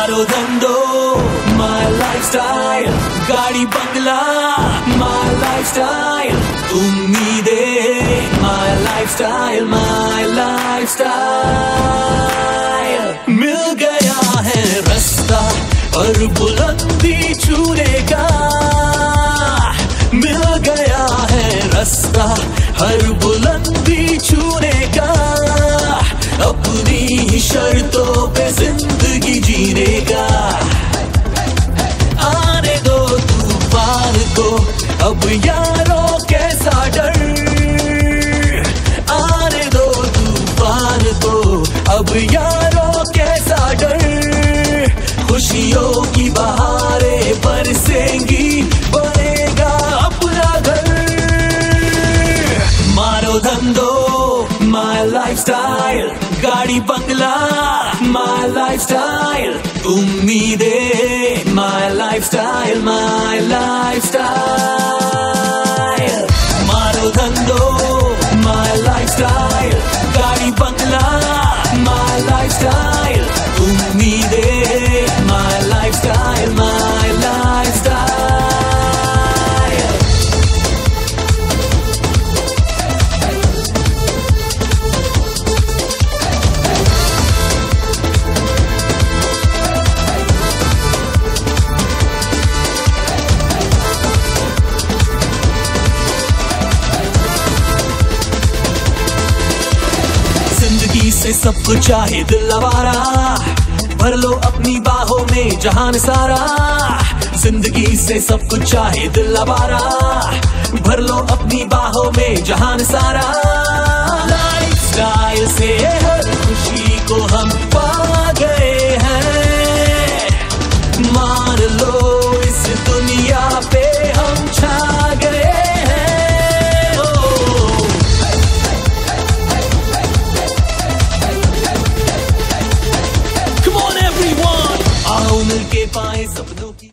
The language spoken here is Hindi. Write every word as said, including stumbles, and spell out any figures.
मारो धंधो माय लाइफस्टाइल, गाड़ी बंगला माय लाइफस्टाइल, उम्मीदें माय लाइफस्टाइल, माय लाइफस्टाइल। मिल गया है रास्ता और बुलंदी छूने का, मिल गया है रास्ता हर बुलंदी छूने का, अपनी ही शर्तों पे जिंदगी जीने का। आने दो तूफान को अब यारों कैसा डर, आने दो तूफान को अब यारों कैसा डर, खुशियों की बहारें बरसेंगी बनेगा अपना घर। मारो धंधो माय लाइफस्टाइल, गाड़ी बंगला माय लाइफस्टाइल, उम्मीदें माय लाइफस्टाइल, माय लाइफस्टाइल। मारो धंधो माय लाइफस्टाइल, गाड़ी बंगला माय लाइफस्टाइल, उम्मीदें माय लाइफस्टाइल, माय लाइफस्टाइल। जिंदगी से सब कुछ चाहे दिल आवारा, भर लो अपनी बाहों में जहान सारा। जिंदगी से सब कुछ चाहे दिल आवारा, भर लो अपनी बाहों में जहान सारा। लाइफस्टाइल से हर खुशी को हम पा गए,